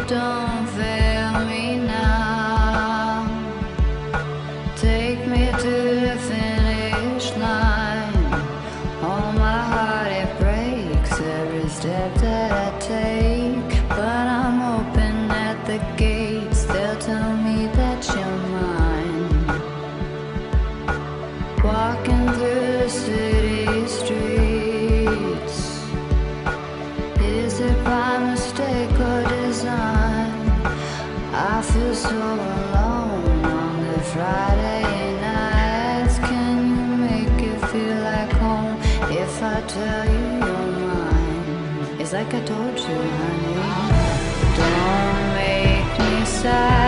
don't fail me now. Take me to the finish line. Oh, my heart, it breaks every step that I take. But I'm open at the gates, they'll tell me that you're mine. Walking through the city streets, is it by mistake or design? I feel so alone on the Friday nights. Can you make it feel like home if I tell you you're mine? It's like I told you, honey. Don't make me sad.